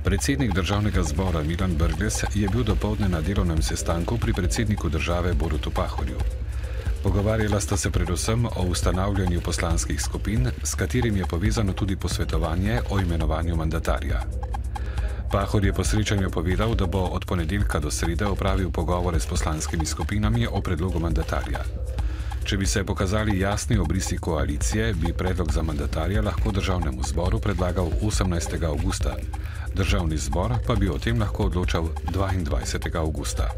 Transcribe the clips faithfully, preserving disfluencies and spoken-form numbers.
Predsednik državnega zbora Milan Brglez je bil dopoldne na delovnem sestanku pri predsedniku države Borutu Pahorju. Pogovarjala sta se predvsem o ustanavljanju poslanskih skupin, s katerim je povezano tudi posvetovanje o imenovanju mandatarja. Pahor je po srečanju povedal, da bo od ponedeljka do srede opravil pogovore s poslanskimi skupinami o predlogu mandatarja. Če bi se pokazali jasni obrisi koalicije, bi predlog za mandatarja lahko državnemu zboru predlagal osemnajstega avgusta. Državni zbor pa bi o tem lahko odločal dvaindvajsetega avgusta.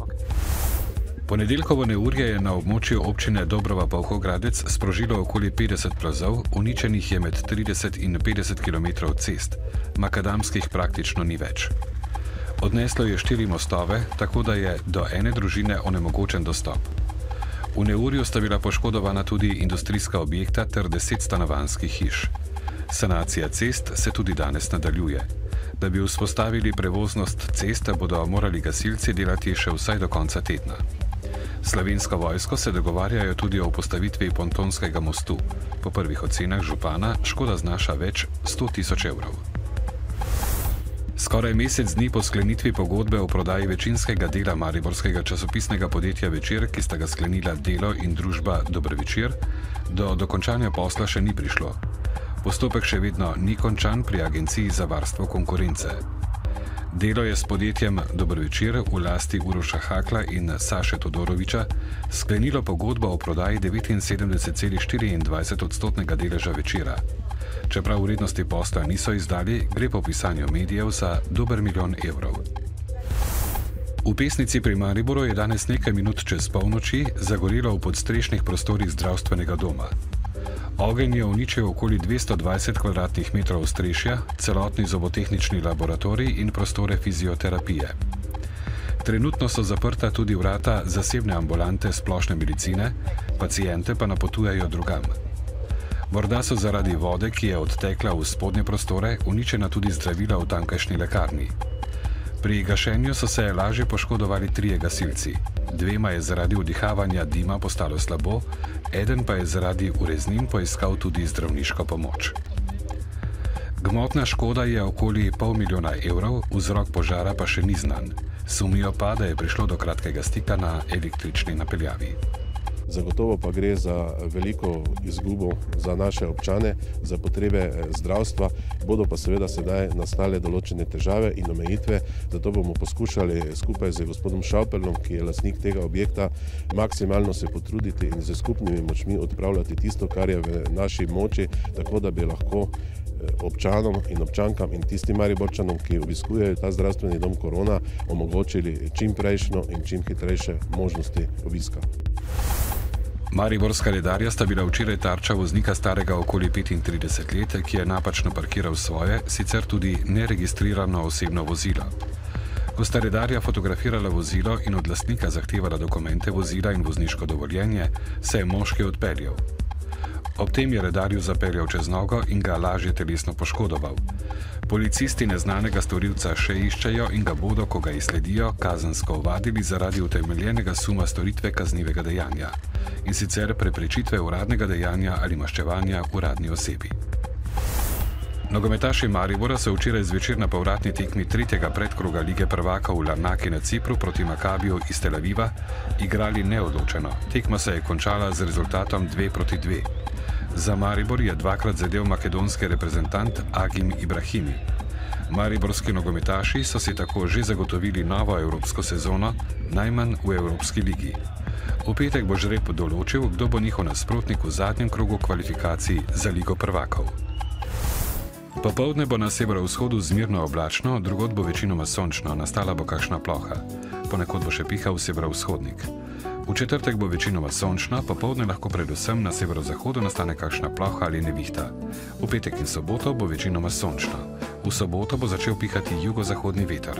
Ponedeljkovo neurje je na območju občine Dobrova Polhogradec sprožilo okoli petdeset plazov, uničenih je med trideset in petdeset kilometrov cest, makadamskih praktično ni več. Odneslo je štiri mostove, tako da je do ene družine onemogočen dostop. V neurju sta bila poškodovana tudi industrijska objekta ter deset stanovanjskih hiš. Sanacija cest se tudi danes nadaljuje. Da bi vzpostavili prevoznost ceste, bodo morali gasilci delati še vsaj do konca tedna. Slovensko vojsko se dogovarjajo tudi o postavitvi pontonskega mostu. Po prvih ocenah župana škoda znaša več sto tisoč evrov. Skoraj mesec dni po sklenitvi pogodbe o prodaji večinskega dela mariborskega časopisnega podjetja Večer, ki sta ga sklenila Delo in družba Dober Večer, do dokončanja posla še ni prišlo. Postopek še vedno ni končan pri Agenciji za varstvo konkurence. Delo je s podjetjem Dober Večer v lasti Uroša Hakla in Saše Todoroviča sklenilo pogodbo o prodaji devetinsedemdeset celih štiriindvajset odstotnega deleža Večera. Čeprav vrednosti posla niso izdali, gre po pisanju medijev za dober milijon evrov. V Pesnici pri Mariboru je danes nekaj minut čez polnoči zagorelo v podstrešnih prostorih zdravstvenega doma. Ogenj je uničil okoli dvesto dvajset kvadratnih metrov ostrešja, celotni zobotehnični laboratorij in prostore fizioterapije. Trenutno so zaprta tudi vrata zasebne ambulante splošne medicine, paciente pa napotujejo drugam. Morda so zaradi vode, ki je odtekla v spodnje prostore, uničena tudi zdravila v tamkajšnji lekarni. Pri gašenju so se lažje poškodovali trije gasilci. Dvema je zaradi vdihavanja dima postalo slabo, eden pa je zaradi ureznin poiskal tudi zdravniško pomoč. Gmotna škoda je okoli pol milijona evrov, vzrok požara pa še ni znan. Sumijo pa, da je prišlo do kratkega stika na električni napeljavi. Zagotovo pa gre za veliko izgubo za naše občane, za potrebe zdravstva, bodo pa seveda sedaj nastale določene težave in omejitve, zato bomo poskušali skupaj z gospodom Šauperlom, ki je lastnik tega objekta, maksimalno se potruditi in z skupnimi močmi odpravljati tisto, kar je v naši moči, tako da bi lahko občanom in občankam in tistim Mariborčanom, ki obiskujejo ta zdravstveni dom Korona, omogočili čim prejšnjo in čim hitrejše možnosti obiska. Mariborska redarja sta bila včeraj tarča voznika starega okoli petintrideset let, ki je napačno parkiral svoje, sicer tudi neregistrirano osebno vozilo. Ko sta redarja fotografirala vozilo in od lastnika zahtevala dokumente vozila in vozniško dovoljenje, se je moški odpeljal. Ob tem je redarju zapeljal čez nogo in ga lažje telesno poškodoval. Policisti neznanega storilca še iščejo in ga bodo, ko ga izsledijo, kazensko ovadili zaradi utemeljenega suma storitve kaznivega dejanja, in sicer preprečitve uradnega dejanja ali maščevanja uradni osebi. Nogometaši Maribora so včeraj zvečer na povratni tekmi tretjega predkroga Lige prvakov v Larnaki na Cipru proti Makabiju iz Tel Aviva igrali neodločeno. Tekma se je končala z rezultatom dve proti dve. Za Maribor je dvakrat zadel makedonski reprezentant Agim Ibrahimi. Mariborski nogometaši so si tako že zagotovili novo evropsko sezono, najmanj v Evropski ligi. V petek bo žreb določil, kdo bo njihov nasprotnik v zadnjem krogu kvalifikacij za Ligo prvakov. Popoldne bo na severovzhodu zmerno oblačno, drugod bo večinoma sončno, nastala bo kakšna ploha. Ponekod bo še pihal severovzhodnik. V četrtek bo večinoma sončno, popoldne lahko predvsem na severozahodu nastane kakšna ploha ali nevihta. V petek in soboto bo večinoma sončno. V soboto bo začel pihati jugozahodni veter.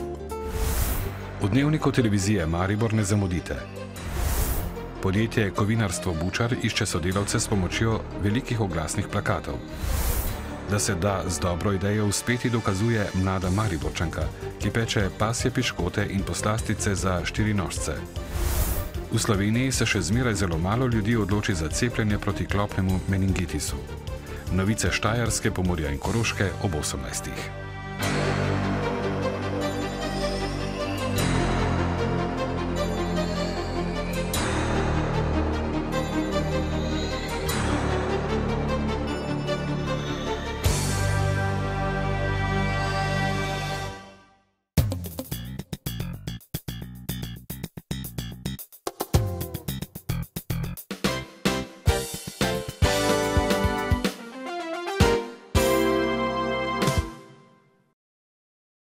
V dnevniku televizije Maribor ne zamudite. Podjetje Kovinarstvo Bučar išče sodelavce s pomočjo velikih oglasnih plakatov. Da se da z dobro idejo uspeti, dokazuje mlada Mariborčanka, ki peče pasje piškote in poslastice za štirinožce. V Sloveniji se še zmeraj zelo malo ljudi odloči za cepljenje proti klopnemu meningitisu. Novice Štajerske, Pomurja in Koroške ob osemnajstih.